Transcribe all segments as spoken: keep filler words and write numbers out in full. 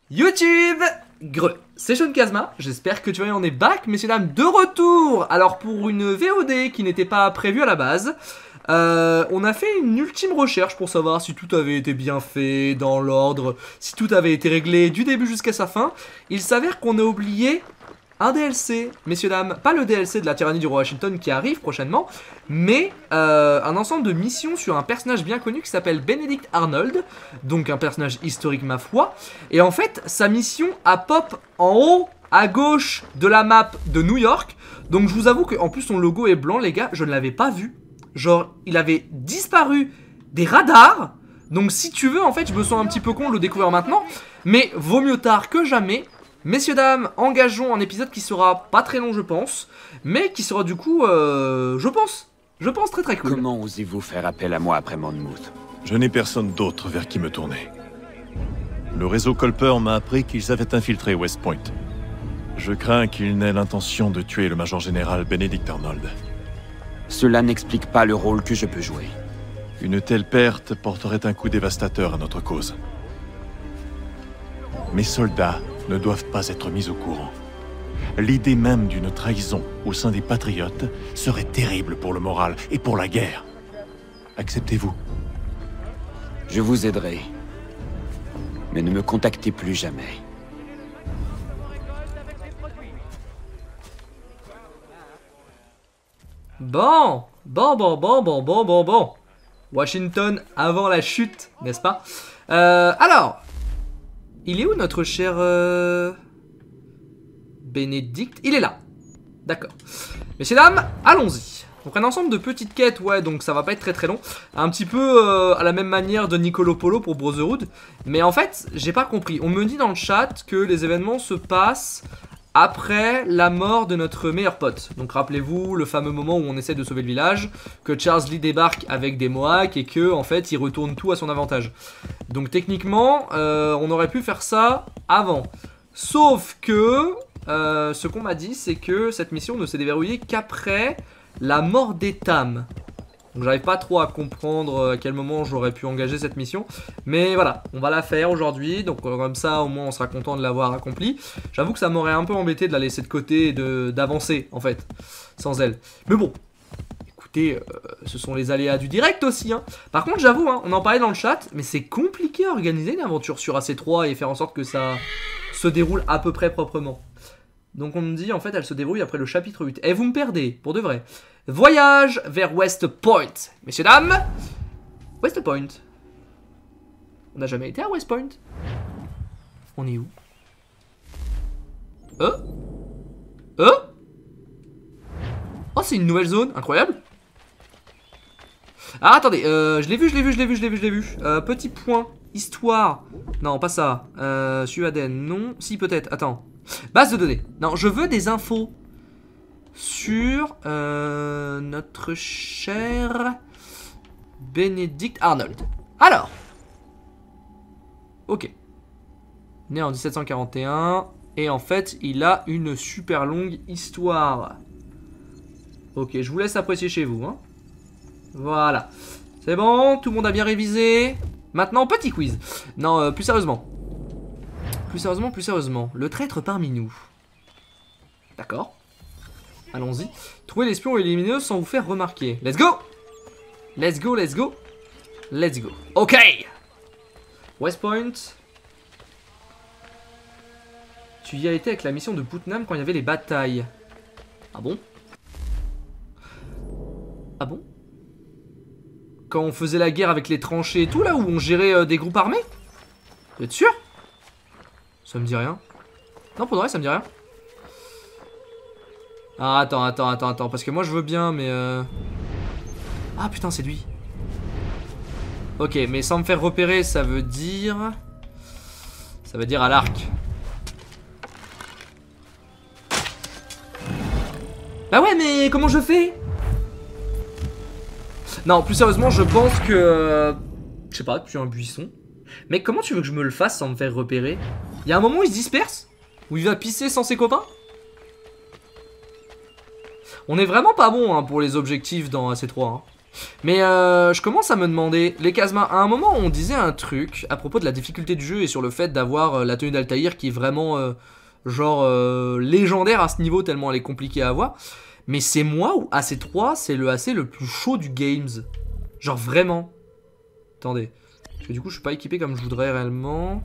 YouTube Greux, c'est Sean Kazma, j'espère que tu vas bien, on est back, messieurs dames, de retour. Alors pour une V O D qui n'était pas prévue à la base, euh, on a fait une ultime recherche pour savoir si tout avait été bien fait, dans l'ordre, si tout avait été réglé du début jusqu'à sa fin. Il s'avère qu'on a oublié un D L C, messieurs dames, pas le D L C de la tyrannie du roi Washington qui arrive prochainement, mais euh, un ensemble de missions sur un personnage bien connu qui s'appelle Benedict Arnold, donc un personnage historique ma foi, et en fait sa mission a pop en haut à gauche de la map de New York, donc je vous avoue qu'en plus son logo est blanc les gars, je ne l'avais pas vu, genre il avait disparu des radars, donc si tu veux en fait je me sens un petit peu con de le découvrir maintenant, mais vaut mieux tard que jamais. Messieurs, dames, engageons un épisode qui sera pas très long, je pense, mais qui sera du coup, euh, je pense, je pense très très cool. Comment osez-vous faire appel à moi après Monmouth? Je n'ai personne d'autre vers qui me tourner. Le réseau Culper m'a appris qu'ils avaient infiltré West Point. Je crains qu'ils n'aient l'intention de tuer le major général Benedict Arnold. Cela n'explique pas le rôle que je peux jouer. Une telle perte porterait un coup dévastateur à notre cause. Mes soldats ne doivent pas être mis au courant. L'idée même d'une trahison au sein des Patriotes serait terrible pour le moral et pour la guerre. Acceptez-vous? Je vous aiderai. Mais ne me contactez plus jamais. Bon, bon, bon, bon, bon, bon, bon, bon. Washington avant la chute, n'est-ce pas? euh, Alors... Il est où notre cher euh... Bénédicte? Il est là. D'accord. Messieurs, dames, allons-y. Donc un ensemble de petites quêtes, ouais, donc ça va pas être très très long. Un petit peu euh, à la même manière de Nicolo Polo pour Brotherhood. Mais en fait, j'ai pas compris. On me dit dans le chat que les événements se passent après la mort de notre meilleur pote. Donc rappelez-vous le fameux moment où on essaie de sauver le village, que Charles Lee débarque avec des Mohawks et que en fait il retourne tout à son avantage. Donc techniquement euh, on aurait pu faire ça avant. Sauf que euh, ce qu'on m'a dit c'est que cette mission ne s'est déverrouillée qu'après la mort d'Etham. Donc j'arrive pas trop à comprendre à quel moment j'aurais pu engager cette mission. Mais voilà, on va la faire aujourd'hui. Donc comme ça au moins on sera content de l'avoir accomplie. J'avoue que ça m'aurait un peu embêté de la laisser de côté et d'avancer en fait, sans elle. Mais bon, écoutez, euh, ce sont les aléas du direct aussi. Hein. Par contre j'avoue, hein, on en parlait dans le chat, mais c'est compliqué à organiser une aventure sur A C trois et faire en sorte que ça se déroule à peu près proprement. Donc on me dit en fait elle se débrouille après le chapitre huit. Et vous me perdez, pour de vrai. Voyage vers West Point. Messieurs, dames, West Point. On n'a jamais été à West Point. On est où? Euh Euh Oh, c'est une nouvelle zone, incroyable. Ah, attendez, euh, je l'ai vu, je l'ai vu, je l'ai vu, je l'ai vu, je l'ai vu. Euh, petit point, histoire. Non, pas ça. Euh, Suaden, non. Si, peut-être, attends. Base de données. Non, je veux des infos sur euh, notre cher Benedict Arnold. Alors. Ok. Né en mille sept cent quarante et un. Et en fait, il a une super longue histoire. Ok, je vous laisse apprécier chez vous. Hein. Voilà. C'est bon, tout le monde a bien révisé. Maintenant, petit quiz. Non, euh, plus sérieusement. Plus sérieusement, plus sérieusement. Le traître parmi nous. D'accord. Allons-y. Trouvez l'espion et l'élimineux sans vous faire remarquer. Let's go. Let's go, let's go. Let's go. Ok. West Point. Tu y as été avec la mission de Putnam quand il y avait les batailles. Ah bon? Ah bon? Quand on faisait la guerre avec les tranchées et tout là, où on gérait euh, des groupes armés? Vous êtes sûr? Ça me dit rien. Non, pour de vrai, ça me dit rien. Ah, attends, attends, attends, attends. Parce que moi, je veux bien, mais... Euh... Ah, putain, c'est lui. Ok, mais sans me faire repérer, ça veut dire... Ça veut dire à l'arc. Bah ouais, mais comment je fais? Non, plus sérieusement, je pense que... Euh... Je sais pas, depuis un buisson. Mais comment tu veux que je me le fasse sans me faire repérer? Il y a un moment où il se disperse? Où il va pisser sans ses copains? On est vraiment pas bon hein, pour les objectifs dans A C trois. Hein. Mais euh, je commence à me demander, les Kazma, à un moment on disait un truc à propos de la difficulté du jeu et sur le fait d'avoir euh, la tenue d'Altaïr qui est vraiment euh, genre euh, légendaire à ce niveau tellement elle est compliquée à avoir. Mais c'est moi ou A C trois c'est le A C le plus chaud du games. Genre vraiment. Attendez. Parce que du coup je suis pas équipé comme je voudrais réellement.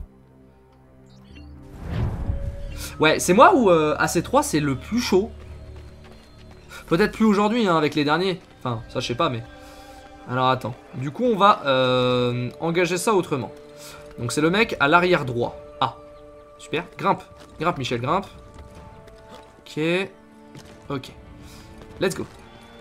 Ouais, c'est moi ou euh, A C trois c'est le plus chaud. Peut-être plus aujourd'hui hein, avec les derniers. Enfin, ça je sais pas mais... Alors attends, du coup on va euh, engager ça autrement. Donc c'est le mec à l'arrière droit. Ah, super, grimpe, grimpe Michel, grimpe. Ok, ok, let's go.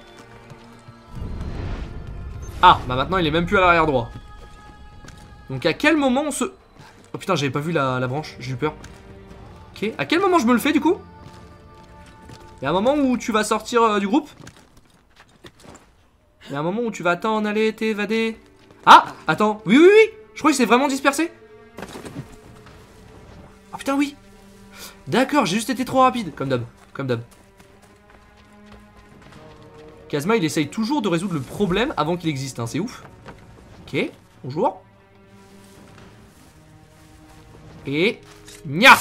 Ah, bah maintenant il est même plus à l'arrière droit. Donc à quel moment on se... Oh putain, j'avais pas vu la, la branche, j'ai eu peur. Ok, à quel moment je me le fais du coup? Il y a un moment où tu vas sortir euh, du groupe? Il y a un moment où tu vas t'en aller, t'évader. Ah, attends, oui, oui, oui. Je crois qu'il s'est vraiment dispersé. Oh putain, oui. D'accord, j'ai juste été trop rapide. Comme d'hab, comme d'hab. Kazma, il essaye toujours de résoudre le problème avant qu'il existe, hein, c'est ouf. Ok, bonjour. Et... Nya.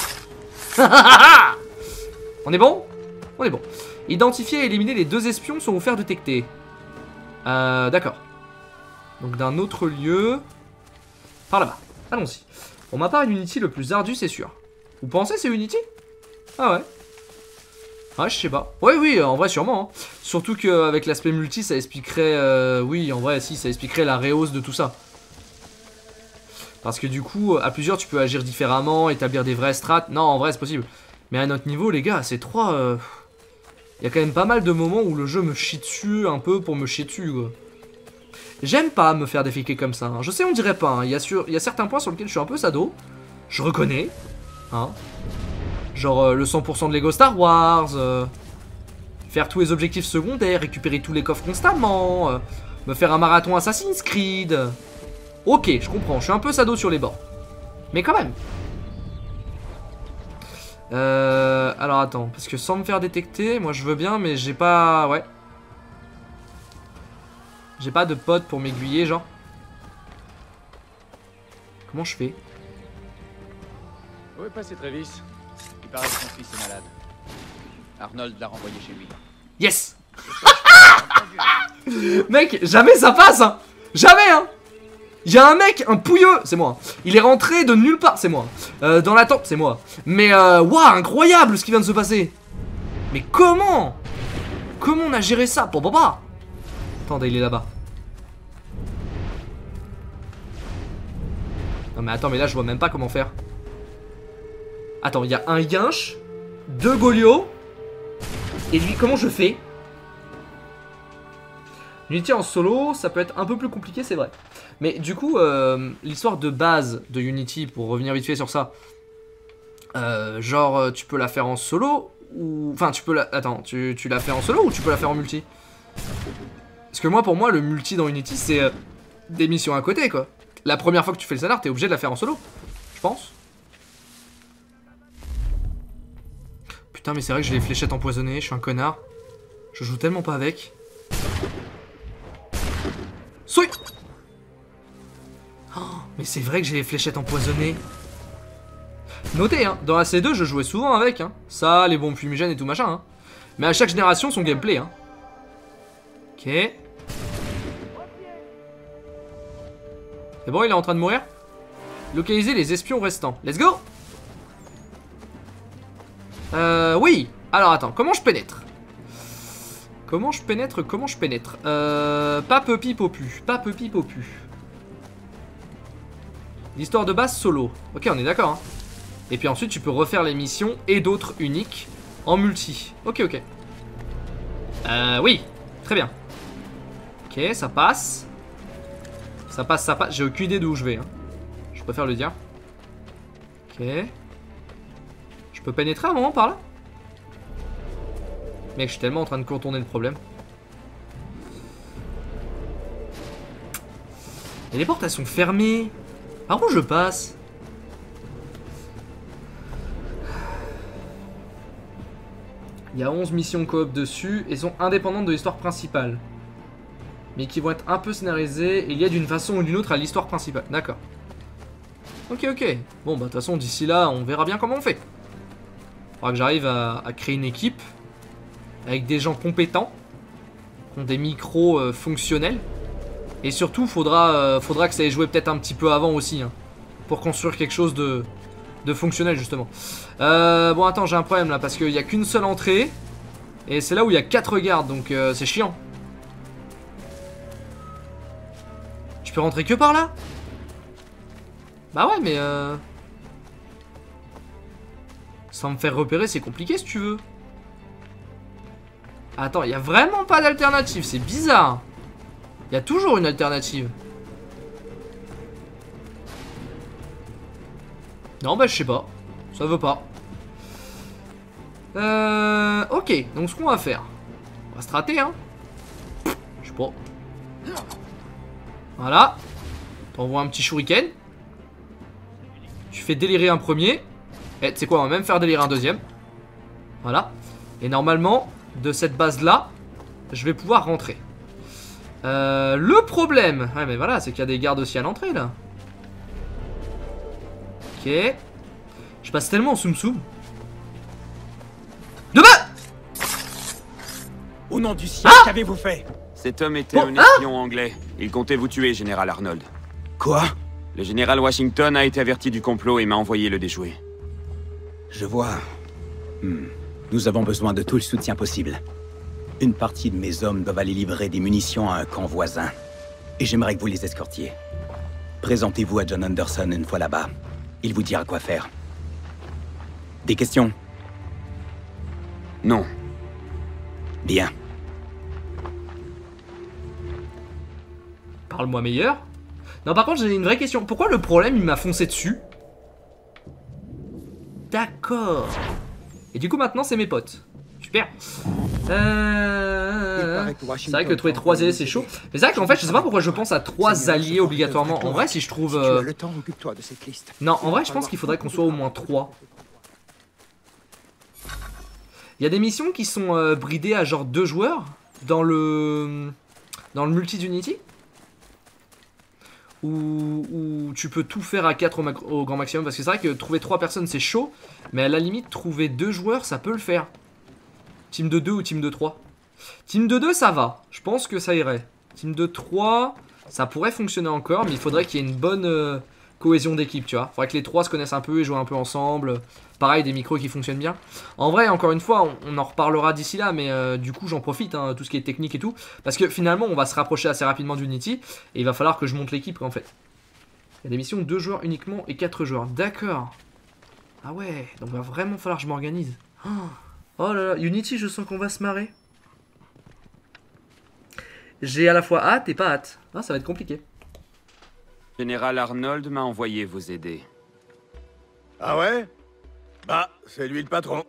On est bon? On est bon. Identifier et éliminer les deux espions sont vous faire détecter. Euh, d'accord. Donc d'un autre lieu. Par là-bas. Allons-y. Pour ma part, Unity le plus ardu, c'est sûr. Vous pensez c'est Unity? Ah ouais. Ouais, je sais pas. Ouais, oui, en vrai, sûrement. Hein. Surtout qu'avec l'aspect multi, ça expliquerait... Euh, oui, en vrai, si, ça expliquerait la rehausse de tout ça. Parce que du coup, à plusieurs, tu peux agir différemment, établir des vraies strats. Non, en vrai, c'est possible. Mais à notre niveau, les gars, c'est trois... Euh... Il y a quand même pas mal de moments où le jeu me chie dessus un peu pour me chier dessus, quoi. J'aime pas me faire défiquer comme ça. Hein. Je sais, on dirait pas. Hein. Il y a sur... Il y a certains points sur lesquels je suis un peu sado. Je reconnais. Hein. Genre euh, le cent pour cent de Lego Star Wars. Euh... Faire tous les objectifs secondaires. Récupérer tous les coffres constamment. Euh... Me faire un marathon Assassin's Creed. Ok, je comprends. Je suis un peu sado sur les bords. Mais quand même. Euh, alors attends, parce que sans me faire détecter, moi je veux bien, mais j'ai pas... Ouais. J'ai pas de pote pour m'aiguiller, genre. Comment je fais? Où est passé Travis? Il paraît que son fils est malade. Arnold l'a renvoyé chez lui. Yes. Mec, jamais ça passe, hein. Jamais, hein. Il y a un mec, un pouilleux, c'est moi. Il est rentré de nulle part, c'est moi. Euh, dans la tente, c'est moi. Mais euh, waouh, incroyable ce qui vient de se passer. Mais comment? Comment on a géré ça? Pour papa. Attendez, il est là-bas. Non mais attends, mais là je vois même pas comment faire. Attends, il y a un Yinch, deux Golio. Et lui, comment je fais? Unity en solo, ça peut être un peu plus compliqué, c'est vrai. Mais du coup, euh, l'histoire de base de Unity, pour revenir vite fait sur ça, euh, genre, tu peux la faire en solo ou... Enfin, tu peux la... Attends, tu, tu la fais en solo ou tu peux la faire en multi? Parce que moi, pour moi, le multi dans Unity, c'est euh, des missions à côté, quoi. La première fois que tu fais le scénar, t'es obligé de la faire en solo, je pense. Putain, mais c'est vrai que j'ai les fléchettes empoisonnées, je suis un connard. Je joue tellement pas avec. Souille. Oh, mais c'est vrai que j'ai les fléchettes empoisonnées. Notez, hein, dans la C deux, je jouais souvent avec. Hein. Ça, les bombes fumigènes et tout machin. Hein. Mais à chaque génération, son gameplay. Hein. Ok. C'est bon, il est en train de mourir. Localiser les espions restants. Let's go. Euh, oui. Alors, attends, comment je pénètre? Comment je pénètre? Comment je pénètre? Euh... Pas Puppy Popu. Pas Puppy Popu. L'histoire de base solo. Ok, on est d'accord. Hein. Et puis ensuite, tu peux refaire les missions et d'autres uniques en multi. Ok, ok. Euh, oui. Très bien. Ok, ça passe. Ça passe, ça passe. J'ai aucune idée d'où je vais. Hein. Je préfère le dire. Ok. Je peux pénétrer à un moment par là? Mec, je suis tellement en train de contourner le problème. Et les portes, elles sont fermées. Par où je passe? Il y a onze missions coop dessus et sont indépendantes de l'histoire principale. mais qui vont être un peu scénarisés et liés d'une façon ou d'une autre à l'histoire principale. D'accord. Ok, ok. Bon, bah de toute façon, d'ici là, on verra bien comment on fait. Faudra que j'arrive à, à créer une équipe avec des gens compétents, qui ont des micros euh, fonctionnels. Et surtout, faudra, euh, faudra que ça ait joué peut-être un petit peu avant aussi, hein, pour construire quelque chose de, de fonctionnel, justement. Euh, bon, attends, j'ai un problème là, parce qu'il n'y a qu'une seule entrée. Et c'est là où il y a quatre gardes, donc euh, c'est chiant. Je peux rentrer que par là? Bah ouais, mais euh... sans me faire repérer, c'est compliqué si tu veux. Attends, il n'y a vraiment pas d'alternative, c'est bizarre. Il y a toujours une alternative. Non, bah je sais pas. Ça veut pas. Euh... Ok, donc ce qu'on va faire. On va se rater, hein. Je sais pas. Voilà. T'envoies un petit shuriken. Tu fais délirer un premier. Et tu sais quoi, on va même faire délirer un deuxième. Voilà. Et normalement, de cette base-là, je vais pouvoir rentrer. Euh, le problème, ouais mais voilà, c'est qu'il y a des gardes aussi à l'entrée là. Ok. Je passe tellement en soum soum. De bas. Au nom du ciel, ah qu'avez-vous fait? Cet homme était bon, un espion ah anglais. Il comptait vous tuer, général Arnold. Quoi? Le général Washington a été averti du complot et m'a envoyé le déjouer. Je vois. Hmm. Nous avons besoin de tout le soutien possible. Une partie de mes hommes doivent aller livrer des munitions à un camp voisin. Et j'aimerais que vous les escortiez. Présentez-vous à John Anderson une fois là-bas. Il vous dira quoi faire. Des questions? Non. Bien. Parle-moi meilleur. Non, par contre, j'ai une vraie question. Pourquoi le problème, il m'a foncé dessus? D'accord. Et du coup, maintenant, c'est mes potes. Super. Euh... C'est vrai que trouver trois alliés, c'est chaud. Mais c'est vrai qu'en fait, je sais pas pourquoi je pense à trois alliés obligatoirement. En vrai, si je trouve... Euh... Non, en vrai, je pense qu'il faudrait qu'on soit au moins trois. Il y a des missions qui sont euh, bridées à genre deux joueurs dans le... Dans le multi d'Unity. Où, où tu peux tout faire à quatre au, au grand maximum. Parce que c'est vrai que trouver trois personnes, c'est chaud. Mais à la limite, trouver deux joueurs, ça peut le faire. Team de deux ou team de trois. Team de deux, ça va. Je pense que ça irait. Team de trois, ça pourrait fonctionner encore. Mais il faudrait qu'il y ait une bonne euh, cohésion d'équipe, tu vois. Il faudrait que les trois se connaissent un peu et jouent un peu ensemble. Pareil, des micros qui fonctionnent bien. En vrai, encore une fois, on, on en reparlera d'ici là. Mais euh, du coup, j'en profite, hein, tout ce qui est technique et tout. Parce que finalement, on va se rapprocher assez rapidement d'Unity. Et il va falloir que je monte l'équipe, en fait. Il y a des missions deux joueurs uniquement et quatre joueurs. D'accord. Ah ouais, donc il va vraiment falloir que je m'organise. Oh. Oh là là, Unity, je sens qu'on va se marrer. J'ai à la fois hâte et pas hâte. Ah, ça va être compliqué. Général Arnold m'a envoyé vous aider. Ah ouais? Bah, c'est lui le patron.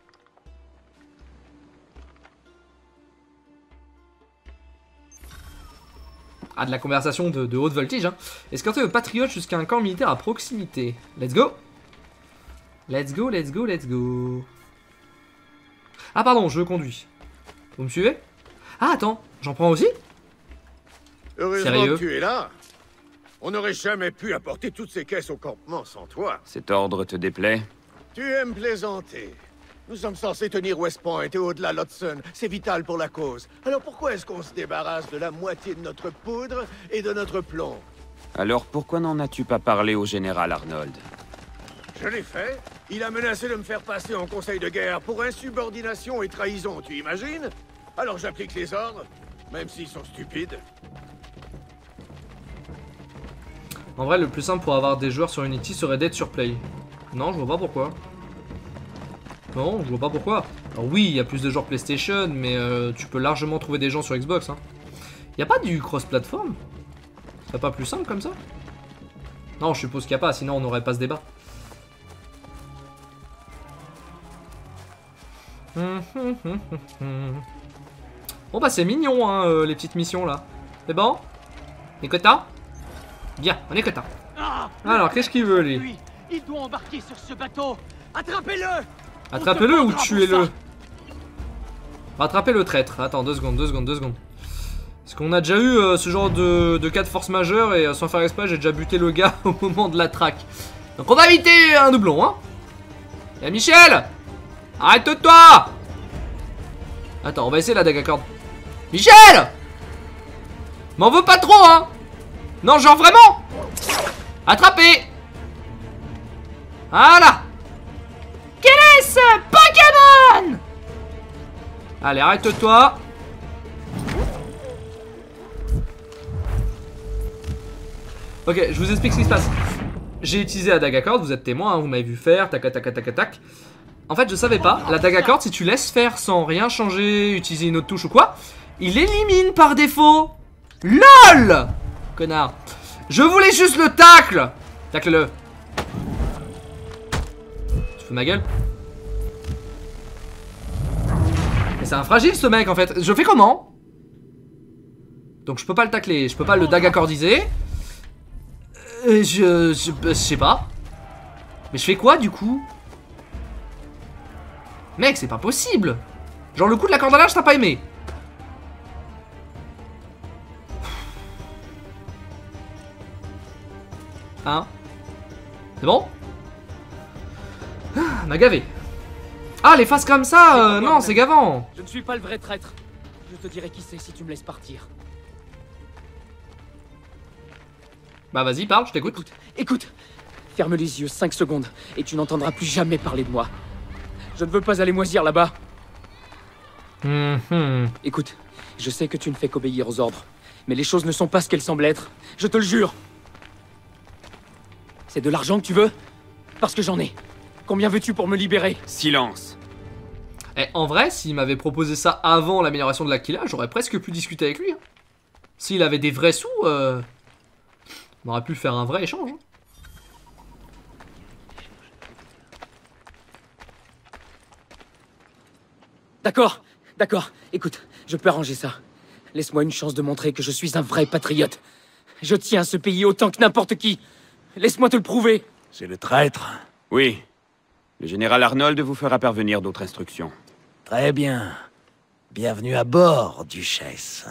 Ah, de la conversation de, de haute voltige, hein. Escorter le patriote jusqu'à un camp militaire à proximité. Let's go. Let's go, let's go, let's go. Ah pardon, je conduis. Vous me suivez? Ah attends, j'en prends aussi? Heureusement Sérieux? que tu es là. On n'aurait jamais pu apporter toutes ces caisses au campement sans toi. Cet ordre te déplaît? Tu aimes plaisanter. Nous sommes censés tenir West Point et au-delà l'Hudson. C'est vital pour la cause. Alors pourquoi est-ce qu'on se débarrasse de la moitié de notre poudre et de notre plomb? Alors pourquoi n'en as-tu pas parlé au général Arnold? Je l'ai fait. Il a menacé de me faire passer en conseil de guerre pour insubordination et trahison, tu imagines? Alors j'applique les ordres, même s'ils sont stupides. En vrai, le plus simple pour avoir des joueurs sur Unity serait d'être sur Play. Non, je vois pas pourquoi. Non, je vois pas pourquoi. Alors oui, il y a plus de joueurs PlayStation, mais euh, tu peux largement trouver des gens sur Xbox. Hein. Y a pas du cross-platform? C'est pas plus simple comme ça? Non, je suppose qu'il n'y a pas, sinon on n'aurait pas ce débat. Bon bah c'est mignon hein, euh, les petites missions là. C'est bon? Les quotas? Bien, on est quotas. Ah, alors qu'est-ce qu'il veut lui? lui? Il doit embarquer sur ce bateau. Attrapez-le! Attrapez-le ou tuez-le? Rattrapez le traître. Attends, deux secondes, deux secondes, deux secondes. Parce qu'on a déjà eu euh, ce genre de, de cas de force majeure et euh, sans faire exprès, j'ai déjà buté le gars au moment de la traque. Donc on va éviter un doublon, hein. Y'a Michel! Arrête-toi! Attends, on va essayer la dague à cordes. Michel! M'en veux pas trop, hein? Non, genre vraiment! Attrapé! Voilà! Quel est ce Pokémon? Allez, arrête-toi. Ok, je vous explique ce qui se passe. J'ai utilisé la dague à cordes, vous êtes témoin, hein, vous m'avez vu faire, tac tac tac tac tac. En fait, je savais pas, la dague à cordes, si tu laisses faire sans rien changer, utiliser une autre touche ou quoi, il élimine par défaut. LOL! Connard. Je voulais juste le tacle. Tacle-le. Tu fous ma gueule? Mais c'est un fragile ce mec en fait. Je fais comment? Donc je peux pas le tacler, je peux pas le dague accordiser. Euh, je, je, je sais pas. Mais je fais quoi du coup? Mec, c'est pas possible. Genre le coup de la corde à linge, t'as pas aimé? Hein? C'est bon? Ah, m'a gavé. Ah, les faces comme ça, euh, non, c'est gavant. Je ne suis pas le vrai traître. Je te dirai qui c'est si tu me laisses partir. Bah vas-y, parle, je t'écoute. Écoute, écoute. Ferme les yeux cinq secondes et tu n'entendras plus jamais parler de moi. Je ne veux pas aller moisir là-bas. Mmh. Écoute, je sais que tu ne fais qu'obéir aux ordres, mais les choses ne sont pas ce qu'elles semblent être. Je te le jure. C'est de l'argent que tu veux? Parce que j'en ai. Combien veux-tu pour me libérer? Silence. Eh, en vrai, s'il m'avait proposé ça avant l'amélioration de l'Aquila, j'aurais presque pu discuter avec lui. Hein. S'il avait des vrais sous, euh... on aurait pu faire un vrai échange. Hein. D'accord, d'accord. Écoute, je peux arranger ça. Laisse-moi une chance de montrer que je suis un vrai patriote. Je tiens à ce pays autant que n'importe qui. Laisse-moi te le prouver. C'est le traître. Oui. Le général Arnold vous fera parvenir d'autres instructions. Très bien. Bienvenue à bord, Duchesse.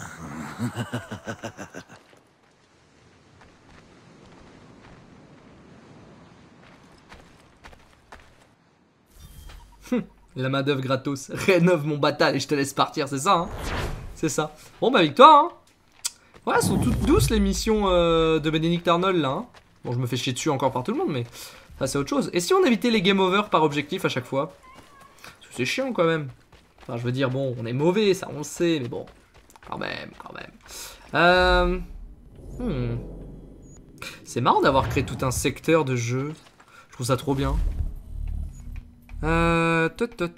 La main d'œuvre gratos. Rénove mon batal et je te laisse partir, c'est ça, hein? C'est ça. Bon, bah, victoire, hein? Ouais, elles sont toutes douces, les missions euh, de Benedict Arnold, là, hein? Bon, je me fais chier dessus encore par tout le monde, mais ça, c'est autre chose. Et si on évitait les game over par objectif à chaque fois? Parce que c'est chiant, quand même. Enfin, je veux dire, bon, on est mauvais, ça, on le sait, mais bon. Quand même, quand même. Euh... Hmm. C'est marrant d'avoir créé tout un secteur de jeu. Je trouve ça trop bien. Euh...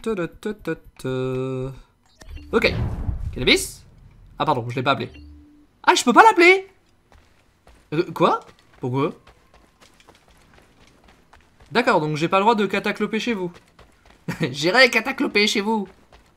Ok. Cannabis? Ah pardon, je l'ai pas appelé. Ah, je peux pas l'appeler? euh, Quoi? Pourquoi? D'accord, donc j'ai pas le droit de catacloper chez vous. J'irai catacloper chez vous.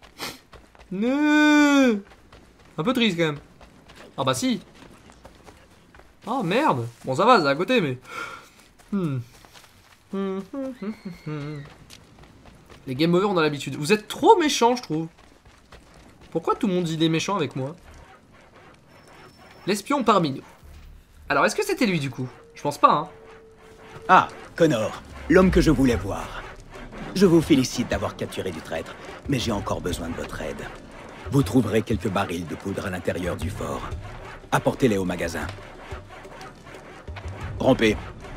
Non. Un peu triste quand même. Ah bah si. Oh merde. Bon ça va, c'est à côté mais... Hmm. Hmm, hmm, hmm, hmm. Les game over on a l'habitude. Vous êtes trop méchants je trouve. Pourquoi tout le monde dit des méchants avec moi? L'espion parmi nous. Alors est-ce que c'était lui du coup? Je pense pas hein. Ah, Connor, l'homme que je voulais voir. Je vous félicite d'avoir capturé du traître, mais j'ai encore besoin de votre aide. Vous trouverez quelques barils de poudre à l'intérieur du fort. Apportez-les au magasin. Rompez.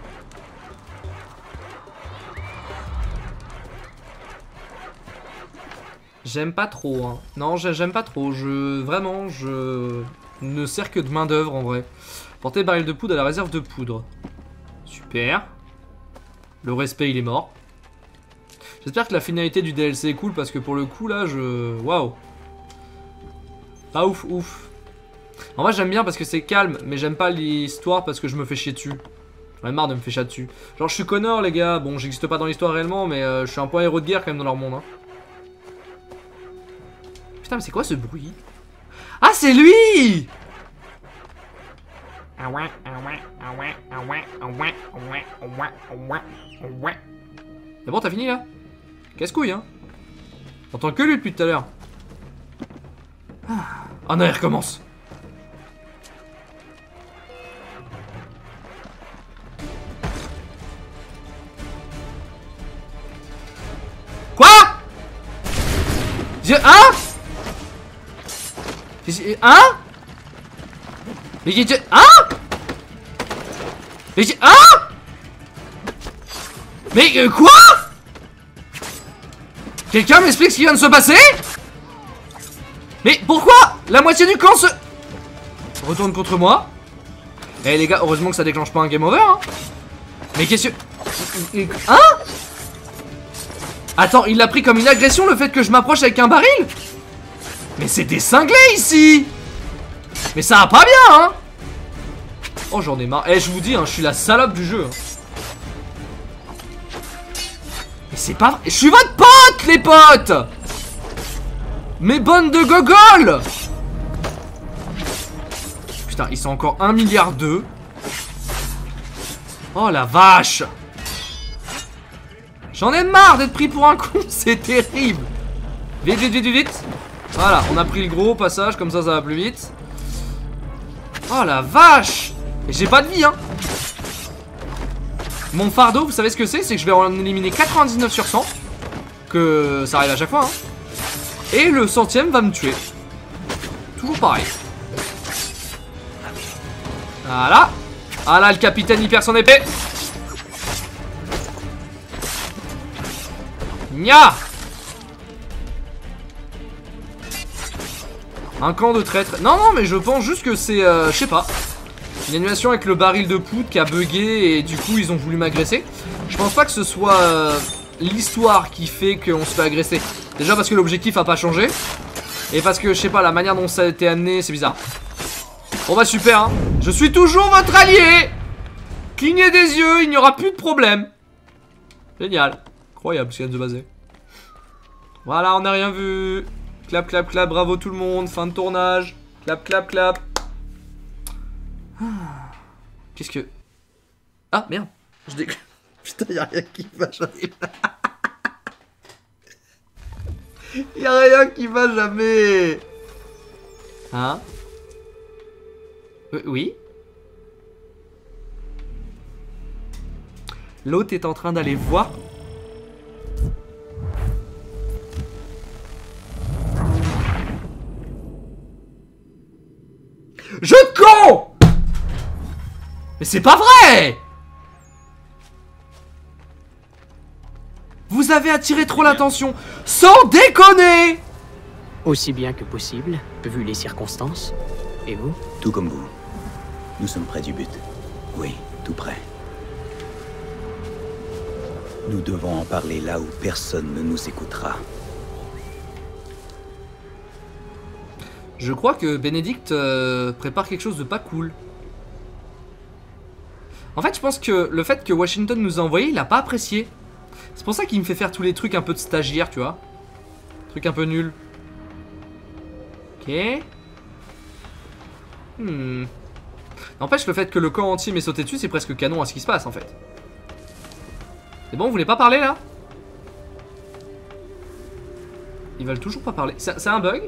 J'aime pas trop hein. Non j'aime pas trop. Je... Vraiment je... ne sers que de main d'œuvre en vrai. Portez baril de poudre à la réserve de poudre. Super. Le respect il est mort. J'espère que la finalité du D L C est cool parce que pour le coup là je... Waouh. Pas ouf ouf. En vrai j'aime bien parce que c'est calme. Mais j'aime pas l'histoire parce que je me fais chier dessus. J'en ai marre de me faire chier dessus. Genre je suis Connor les gars. Bon j'existe pas dans l'histoire réellement. Mais euh, je suis un point héros de guerre quand même dans leur monde hein. Putain mais c'est quoi ce bruit? Ah c'est lui! Mais bon t'as fini là? Casse-couille hein. J'entends que lui depuis tout à l'heure. Ah oh non il recommence. Je... Hein? Hein? Mais je... Hein? Mais je... Hein? Mais euh, quoi? Quelqu'un m'explique ce qui vient de se passer? Mais pourquoi la moitié du camp se... retourne contre moi? Eh les gars, heureusement que ça déclenche pas un game over hein. Mais qu'est-ce que... Hein? Attends, il l'a pris comme une agression le fait que je m'approche avec un baril? Mais c'est des cinglés ici. Mais ça va pas bien hein. Oh j'en ai marre. Eh je vous dis hein, je suis la salope du jeu hein. Mais c'est pas vrai. Je suis votre pote les potes. Mes bonnes de gogoles. Putain ils sont encore un milliard deux. Oh la vache. J'en ai marre d'être pris pour un con. C'est terrible. Vite vite vite vite. Voilà on a pris le gros passage. Comme ça ça va plus vite. Oh la vache. Et j'ai pas de vie hein. Mon fardeau vous savez ce que c'est? C'est que je vais en éliminer quatre-vingt-dix-neuf sur cent. Que ça arrive à chaque fois hein. Et le centième va me tuer. Toujours pareil. Voilà. Ah là le capitaine il perd son épée. Nya. Un camp de traîtres. Non non mais je pense juste que c'est euh, je sais pas. Une animation avec le baril de poudre qui a bugué et du coup ils ont voulu m'agresser. Je pense pas que ce soit euh, l'histoire qui fait qu'on se fait agresser. Déjà parce que l'objectif a pas changé. Et parce que je sais pas la manière dont ça a été amené c'est bizarre. Bon bah super hein. Je suis toujours votre allié. Clignez des yeux, il n'y aura plus de problème. Génial. Incroyable ce qu'il y a de basé. Voilà on n'a rien vu. Clap clap clap, bravo tout le monde. Fin de tournage. Clap clap clap. Qu'est-ce que... Ah merde. Je dé... Putain y'a rien qui va jamais. Y'a rien qui va jamais. Hein? euh, Oui. L'autre est en train d'aller voir. Je te con. Mais c'est pas vrai. Vous avez attiré trop l'attention. Sans déconner. Aussi bien que possible, vu les circonstances. Et vous? Tout comme vous. Nous sommes près du but. Oui, tout près. Nous devons en parler là où personne ne nous écoutera. Je crois que Bénédicte euh, prépare quelque chose de pas cool. En fait, je pense que le fait que Washington nous a envoyé, il a pas apprécié. C'est pour ça qu'il me fait faire tous les trucs un peu de stagiaire, tu vois. Truc un peu nul. Ok. Hmm. N'empêche, le fait que le camp entier m'ait sauté dessus, c'est presque canon à ce qui se passe, en fait. C'est bon, vous voulez pas parler, là? Ils veulent toujours pas parler. C'est un bug?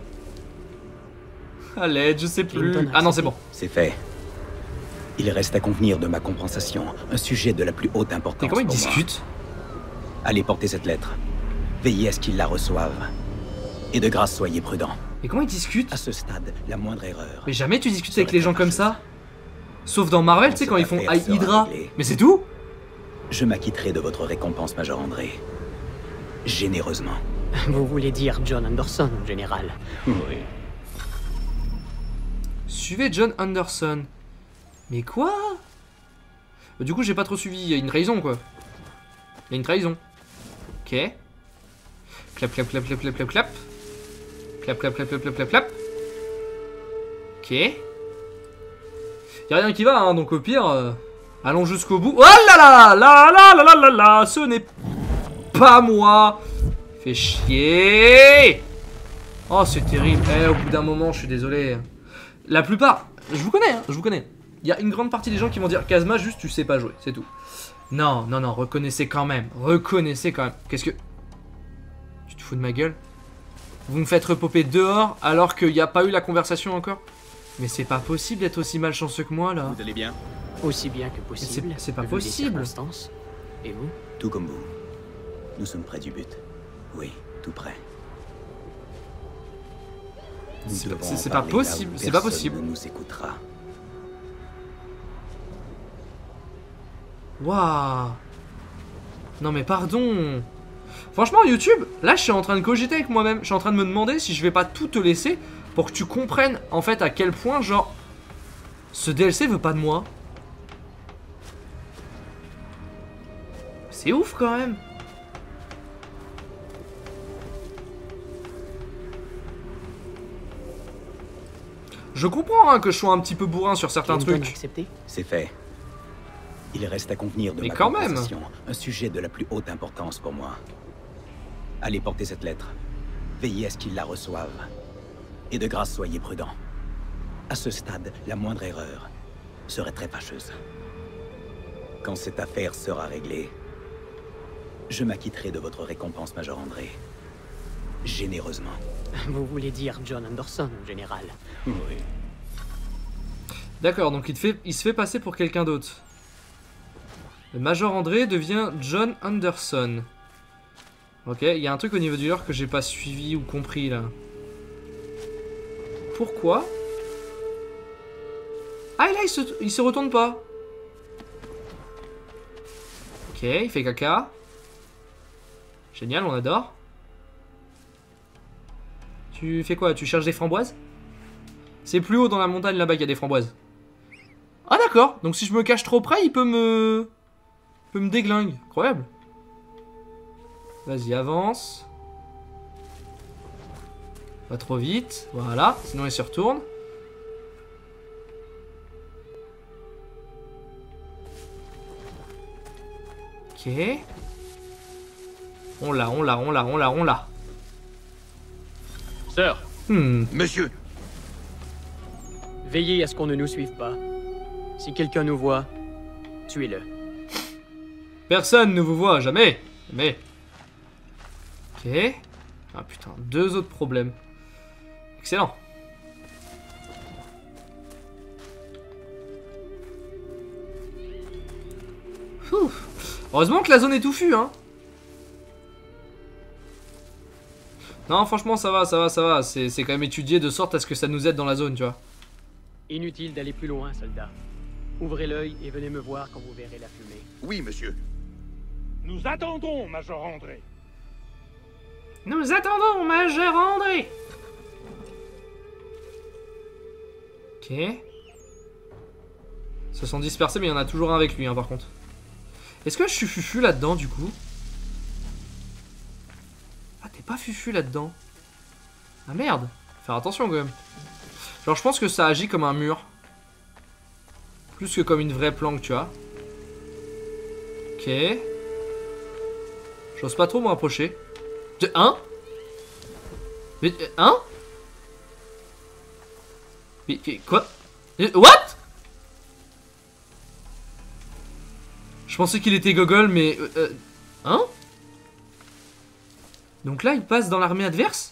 À l'aide, je sais plus. Ah non, c'est bon. C'est fait. Il reste à convenir de ma compensation. Un sujet de la plus haute importance. Et comment ils discutent? Allez porter cette lettre. Veillez à ce qu'ils la reçoivent. Et de grâce, soyez prudents. Et comment ils discutent? À ce stade, la moindre erreur. Mais jamais tu discutes avec les gens comme ça. Sauf dans Marvel, tu sais, quand ils font I Hydra. Mais c'est tout. Je m'acquitterai de votre récompense, Major André. Généreusement. Vous voulez dire John Anderson, général? Oui. Suivez John Anderson. Mais quoi? Du coup, j'ai pas trop suivi. Il y a une trahison, quoi. Il y a une trahison. Ok. Clap, clap, clap, clap, clap, clap, clap. Clap, clap, clap, clap, clap, clap, clap. Ok. Y'a rien qui va, hein, donc au pire, euh, allons jusqu'au bout. Oh là là là là là là là là. Ce n'est pas moi. Fait chier. Oh, c'est terrible. Eh, au bout d'un moment, je suis désolé. La plupart, je vous connais, hein, je vous connais. Il y a une grande partie des gens qui vont dire Kazma, juste tu sais pas jouer, c'est tout. Non, non, non, reconnaissez quand même. Reconnaissez quand même. Qu'est-ce que... Tu te fous de ma gueule? Vous me faites repoper dehors alors qu'il n'y a pas eu la conversation encore? Mais c'est pas possible d'être aussi malchanceux que moi là. Vous allez bien? Aussi bien que possible. C'est pas vu possible. les circonstances. Et vous? Tout comme vous. Nous sommes près du but. Oui, tout près. C'est devons c'est- en c'est pas parler là où possible, c'est pas personne possible. ne nous écoutera. Waouh. Non mais pardon. Franchement YouTube, là je suis en train de cogiter avec moi-même. Je suis en train de me demander si je vais pas tout te laisser pour que tu comprennes en fait à quel point genre ce D L C veut pas de moi. C'est ouf quand même. Je comprends hein, que je sois un petit peu bourrin sur certains Clinton a trucs. accepté? C'est fait. Il reste à convenir de Mais ma quand même. compensation, un sujet de la plus haute importance pour moi. Allez porter cette lettre. Veillez à ce qu'ils la reçoivent. Et de grâce, soyez prudents. À ce stade, la moindre erreur serait très fâcheuse. Quand cette affaire sera réglée, je m'acquitterai de votre récompense, Major André. Généreusement. Vous voulez dire John Anderson, général? Oui. D'accord, donc il, te fait, il se fait passer pour quelqu'un d'autre. Le Major André devient John Anderson. Ok, il y a un truc au niveau du lore que j'ai pas suivi ou compris là. Pourquoi? Ah et là il se, il se retourne pas. Ok, il fait caca. Génial, on adore. Tu fais quoi? Tu cherches des framboises? C'est plus haut dans la montagne là-bas qu'il y a des framboises. Ah d'accord, donc si je me cache trop près, il peut me... Il peut me déglingue. Incroyable. Vas-y, avance. Pas trop vite, voilà, sinon il se retourne. Ok. On l'a, on l'a, on l'a, on l'a, on l'a. Sœur, Hmm. Monsieur, Veillez à ce qu'on ne nous suive pas. Si quelqu'un nous voit, tuez-le. Personne ne vous voit, jamais. Jamais. Ok. Ah putain, deux autres problèmes. Excellent. Ouh. Heureusement que la zone est touffue, hein. Non, franchement, ça va, ça va, ça va. C'est quand même étudié de sorte à ce que ça nous aide dans la zone, tu vois. Inutile d'aller plus loin, soldat. Ouvrez l'œil et venez me voir quand vous verrez la fumée. oui, monsieur. Nous attendons, Major André. Nous attendons, Major André. Ok. Ils se sont dispersés, mais il y en a toujours un avec lui, hein, par contre. Est-ce que je suis fufu là-dedans, du coup? Ah, t'es pas fufu là-dedans. Ah, merde. Faire attention, quand même. Genre, je pense que ça agit comme un mur. Plus que comme une vraie planque, tu vois. Ok. J'ose pas trop me rapprocher. De un Mais un Mais mais quoi? What? Je pensais qu'il était gogol, mais euh, euh, hein? Donc là, il passe dans l'armée adverse?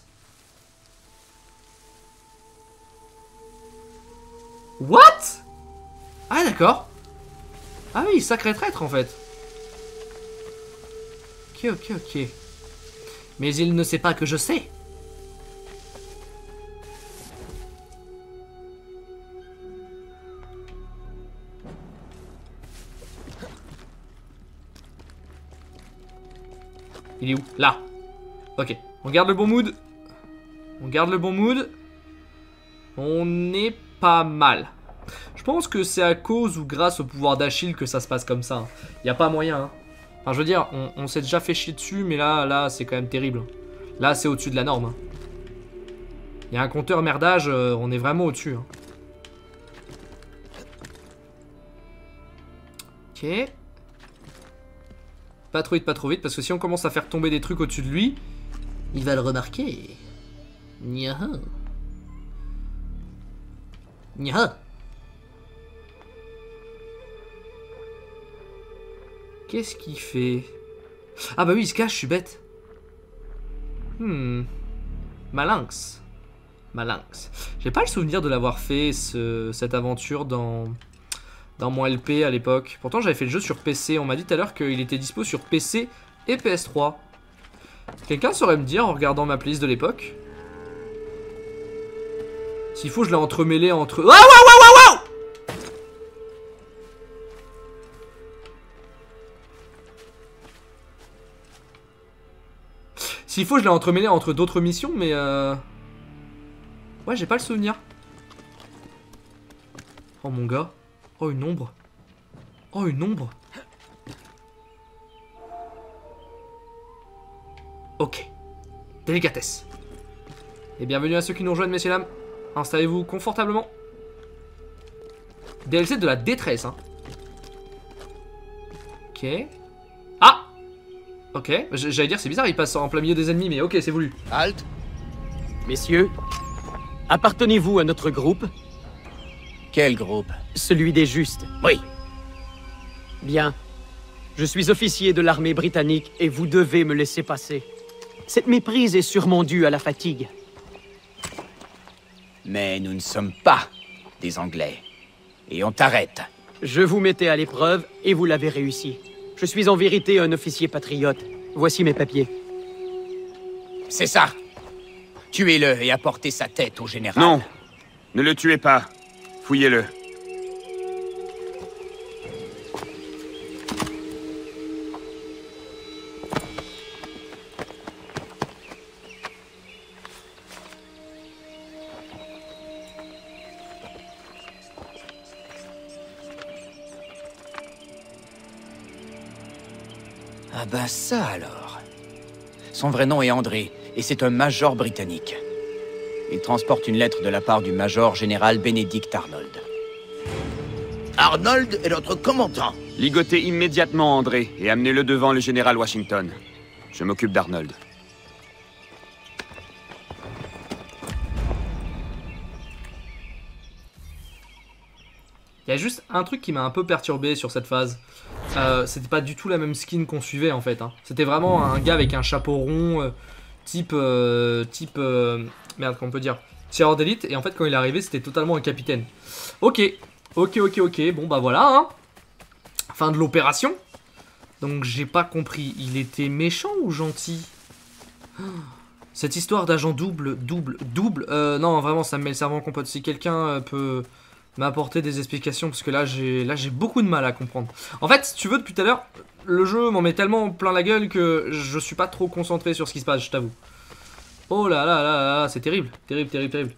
What? Ah d'accord. Ah oui, sacré traître en fait. Ok, ok, ok. Mais il ne sait pas que je sais. Il est où? Là. Ok. On garde le bon mood. On garde le bon mood. On est pas mal. Je pense que c'est à cause ou grâce au pouvoir d'Achille que ça se passe comme ça. Il n'y a pas moyen. Hein. Enfin, je veux dire, on, on s'est déjà fait chier dessus, mais là, là, c'est quand même terrible. Là, c'est au-dessus de la norme. Il y a un compteur merdage, euh, on est vraiment au-dessus. Hein. Ok. Pas trop vite, pas trop vite, parce que si on commence à faire tomber des trucs au-dessus de lui, il va le remarquer. Nya. Nya. Qu'est-ce qu'il fait? Ah bah oui, il se cache, je suis bête. Hmm. Malinx. Malinx. J'ai pas le souvenir de l'avoir fait, ce, cette aventure, dans, dans mon L P à l'époque. Pourtant, j'avais fait le jeu sur P C. On m'a dit tout à l'heure qu'il était dispo sur P C et P S trois. Quelqu'un saurait me dire, en regardant ma playlist de l'époque? S'il faut, je l'ai entremêlé entre... Waouh, waouh, waouh, waouh. S'il faut, je l'ai entremêlé entre d'autres missions, mais euh... ouais, j'ai pas le souvenir. Oh mon gars. Oh, une ombre. Oh, une ombre. Ok. Délicatesse. Et bienvenue à ceux qui nous rejoignent, messieurs dames. Installez-vous confortablement. D L C de la détresse, hein. Ok. Ah. Ok. J'allais dire, c'est bizarre, il passe en plein milieu des ennemis, mais ok, c'est voulu. Halt. Messieurs, appartenez-vous à notre groupe? Quel groupe? Celui des Justes. Oui. Bien. Je suis officier de l'armée britannique et vous devez me laisser passer. Cette méprise est sûrement due à la fatigue. Mais nous ne sommes pas des Anglais. Et on t'arrête. Je vous mettais à l'épreuve et vous l'avez réussi. Je suis en vérité un officier patriote. Voici mes papiers. C'est ça. Tuez-le et apportez sa tête au général. Non. Ne le tuez pas. Fouillez-le. Ah bah ça alors. Son vrai nom est André, et c'est un major britannique. Il transporte une lettre de la part du major général Benedict Arnold. Arnold est notre commandant. Ligotez immédiatement André et amenez-le devant le général Washington. Je m'occupe d'Arnold. Il y a juste un truc qui m'a un peu perturbé sur cette phase. Euh, C'était pas du tout la même skin qu'on suivait en fait. Hein. C'était vraiment un gars avec un chapeau rond, euh, type... Euh, type euh, merde, qu'on peut dire tireur d'élite. Et en fait, quand il est arrivé, c'était totalement un capitaine. Ok, ok, ok, ok. Bon, bah voilà. Hein. Fin de l'opération. Donc, j'ai pas compris. Il était méchant ou gentil? Cette histoire d'agent double, double, double. Euh, non, vraiment, ça me met le cerveau en compote. Si quelqu'un peut m'apporter des explications, parce que là, j'ai là j'ai beaucoup de mal à comprendre. En fait, si tu veux, depuis tout à l'heure, le jeu m'en met tellement plein la gueule que je suis pas trop concentré sur ce qui se passe, je t'avoue. Oh là là là là, c'est terrible, terrible, terrible, terrible.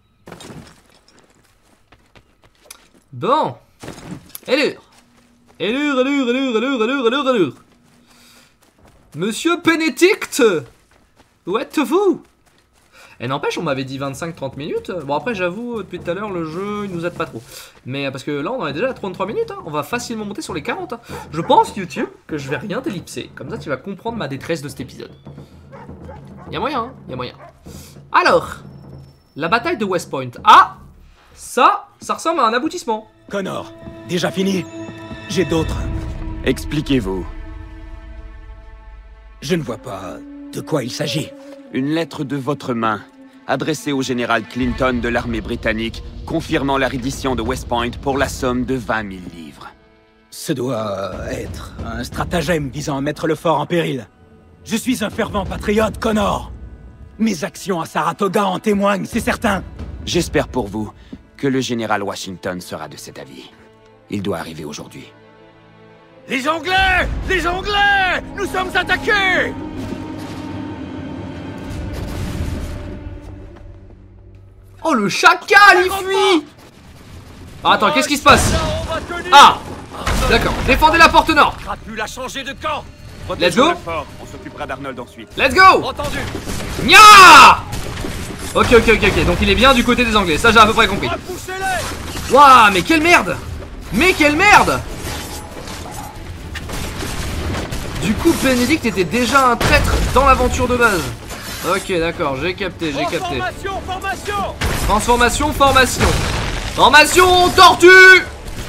Bon. Allure. Allure, allure, allure, allure, allure, allure, allure. Monsieur Benedict, où êtes-vous? Et n'empêche, on m'avait dit vingt-cinq trente minutes. Bon, après, j'avoue, depuis tout à l'heure, le jeu, il nous aide pas trop. Mais parce que là, on en est déjà à trente-trois minutes. Hein. On va facilement monter sur les quarante. Hein. Je pense, YouTube, que je vais rien t'ellipser. Comme ça, tu vas comprendre ma détresse de cet épisode. Il y a moyen, hein. Il y a moyen. Alors, la bataille de West Point. Ah, ça, ça ressemble à un aboutissement. Connor, déjà fini? J'ai d'autres. Expliquez-vous. Je ne vois pas de quoi il s'agit. Une lettre de votre main, adressée au général Clinton de l'armée britannique, confirmant la reddition de West Point pour la somme de vingt mille livres. Ce doit être un stratagème visant à mettre le fort en péril. Je suis un fervent patriote, Connor. Mes actions à Saratoga en témoignent, c'est certain. J'espère pour vous que le général Washington sera de cet avis. Il doit arriver aujourd'hui. Les Anglais! Les Anglais! Nous sommes attaqués! Oh, le chacal, il fuit! Ah, attends, qu'est-ce qui se passe? Ah! D'accord, défendez la porte nord! pu la changer de camp! Let's go! On s'occupera d'Arnold ensuite. Let's go! Entendu! Nya! Ok, ok, ok, ok, donc il est bien du côté des Anglais, ça j'ai à peu près compris. Waouh, mais quelle merde! Mais quelle merde! Du coup, Benedict était déjà un traître dans l'aventure de base. Ok, d'accord, j'ai capté, j'ai capté. Formation, formation! Transformation, formation. Formation, tortue!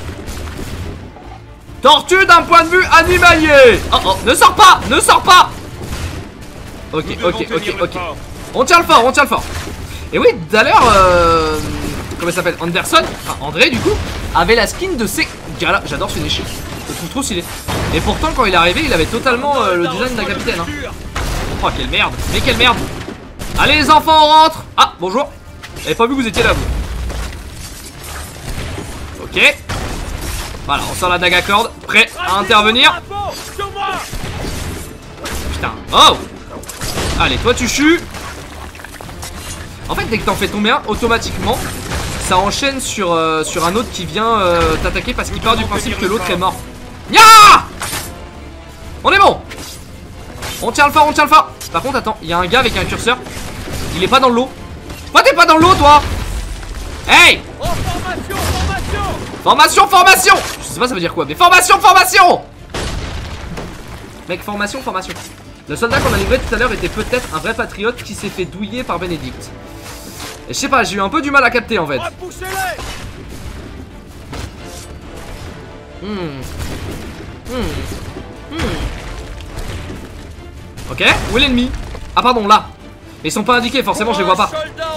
Tortue d'un point de vue animalier! Oh oh, ne sors pas! Ne sors pas! Ok, ok, ok, ok. On tient le fort, on tient le fort. Et oui, d'ailleurs, euh, comment il s'appelle? Anderson, enfin André du coup, avait la skin de ces gars-là. J'adore ce niché. Je le trouve trop stylé. Et pourtant, quand il est arrivé, il avait totalement euh, le design d'un capitaine. Hein. Oh, quelle merde! Mais quelle merde! Allez, les enfants, on rentre! Ah, bonjour! J'avais pas vu que vous étiez là, vous. Ok. Voilà, on sort la dague à cordes, prêt à intervenir. Putain, oh. Allez, toi tu chues. En fait, dès que t'en fais tomber un, automatiquement, ça enchaîne sur, euh, sur un autre qui vient euh, t'attaquer parce qu'il part du principe que l'autre est mort. Nya! On est bon. On tient le fort, on tient le fort. Par contre, attends, il y a un gars avec un curseur. Il est pas dans l'eau. Pourquoi t'es pas dans l'eau, toi? Hey! Oh, formation, formation! Formation, formation! Je sais pas ça veut dire quoi, mais formation, formation! Mec, formation, formation. Le soldat qu'on a livré tout à l'heure était peut-être un vrai patriote qui s'est fait douiller par Bénédicte. Et je sais pas, j'ai eu un peu du mal à capter en fait. Hmm. Hmm. Hmm. Ok, où est l'ennemi? Ah pardon, là. Mais ils sont pas indiqués, forcément je les vois pas.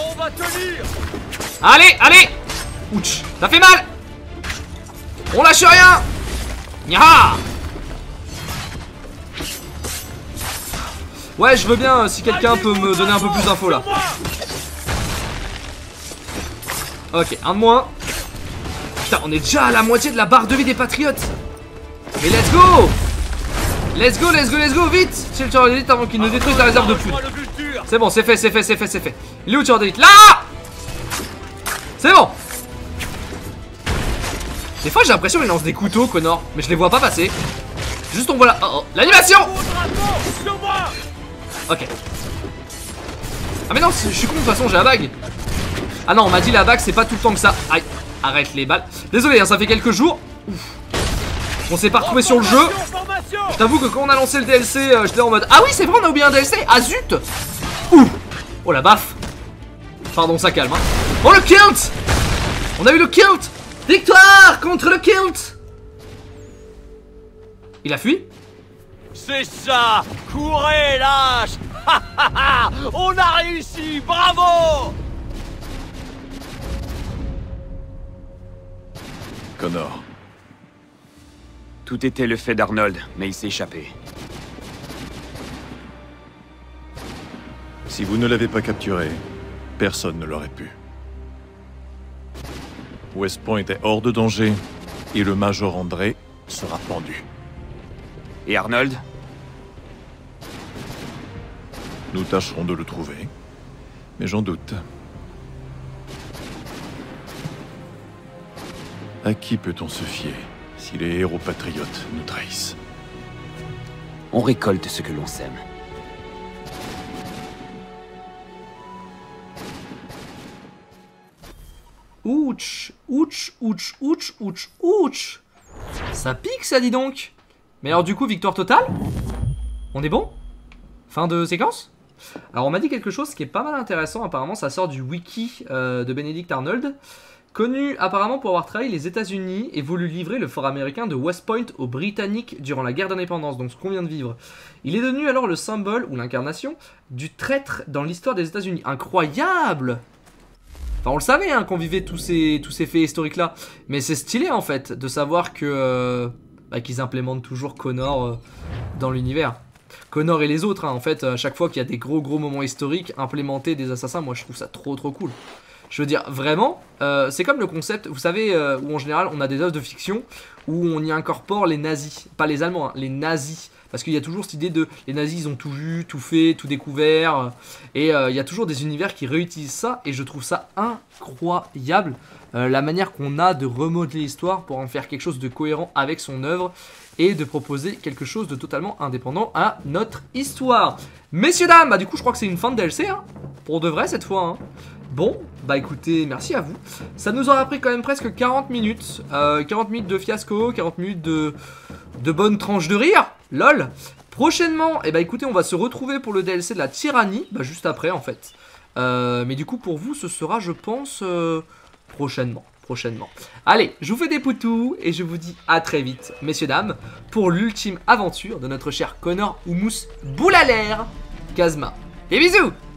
Allez, allez. Ouch, ça fait mal. On lâche rien. Nya. Ouais, je veux bien euh, si quelqu'un peut me donner un peu plus d'infos là. Ok, un de moins. Putain, on est déjà à la moitié de la barre de vie des patriotes. Et let's go. Let's go, let's go, let's go, vite. C'est le tueur d'élite avant qu'il ne détruise la réserve de food. C'est bon, c'est fait, c'est fait, c'est fait, c'est fait. Il est où le tueur d'élite? Là. C'est bon. Des fois j'ai l'impression qu'il lance des couteaux, Connor. Mais je les vois pas passer. Juste on voit là. Oh, oh. L'animation. Ok. Ah mais non, je suis con de toute façon, j'ai la bague. Ah non, on m'a dit la bague c'est pas tout le temps que ça. Aïe, arrête les balles. Désolé, hein, ça fait quelques jours. Ouf. On s'est pas retrouvé sur le jeu. Je t'avoue que quand on a lancé le D L C, euh, j'étais en mode ah oui c'est vrai on a oublié un D L C. Ah zut. Ouh. Oh la baffe. Pardon, ça calme hein. Oh le kilt. On a eu le kilt. Victoire contre le kilt. Il a fui. C'est ça. Courez lâche. On a réussi. Bravo. Connor. Tout était le fait d'Arnold, mais il s'est échappé. Si vous ne l'avez pas capturé, personne ne l'aurait pu. West Point est hors de danger et le Major André sera pendu. Et Arnold? Nous tâcherons de le trouver, mais j'en doute. À qui peut-on se fier si les héros patriotes nous trahissent? On récolte ce que l'on sème. Ouch, ouch, ouch, ouch, ouch, ouch. Ça pique ça, dis donc. Mais alors du coup, victoire totale? On est bon? Fin de séquence? Alors on m'a dit quelque chose qui est pas mal intéressant. Apparemment ça sort du wiki euh, de Benedict Arnold, connu apparemment pour avoir trahi les États-Unis et voulu livrer le fort américain de West Point aux Britanniques durant la guerre d'indépendance, donc ce qu'on vient de vivre. Il est devenu alors le symbole ou l'incarnation du traître dans l'histoire des États-Unis. Incroyable! Enfin on le savait hein, qu'on vivait tous ces, tous ces faits historiques là, mais c'est stylé en fait de savoir que euh, bah, qu'ils implémentent toujours Connor euh, dans l'univers. Connor et les autres, hein, en fait, à chaque fois qu'il y a des gros gros moments historiques, implémenter des assassins, moi je trouve ça trop trop cool. Je veux dire, vraiment, euh, c'est comme le concept, vous savez, euh, où en général on a des œuvres de fiction où on y incorpore les nazis, pas les Allemands, hein, les nazis. Parce qu'il y a toujours cette idée de, les nazis ils ont tout vu, tout fait, tout découvert, et euh, il y a toujours des univers qui réutilisent ça, et je trouve ça incroyable, euh, la manière qu'on a de remodeler l'histoire pour en faire quelque chose de cohérent avec son œuvre, et de proposer quelque chose de totalement indépendant à notre histoire. Messieurs, dames, bah du coup je crois que c'est une fin de D L C, hein, pour de vrai cette fois, hein. Bon, bah écoutez, merci à vous. Ça nous aura pris quand même presque quarante minutes. Euh, quarante minutes de fiasco, quarante minutes de, de bonnes tranches de rire. Lol. Prochainement, et eh bah écoutez, on va se retrouver pour le D L C de la tyrannie. Bah juste après en fait. Euh, mais du coup pour vous, ce sera je pense euh, prochainement. Prochainement. Allez, je vous fais des poutous et je vous dis à très vite, messieurs, dames, pour l'ultime aventure de notre cher Connor Hummus Boulalaire Kazma. Des bisous!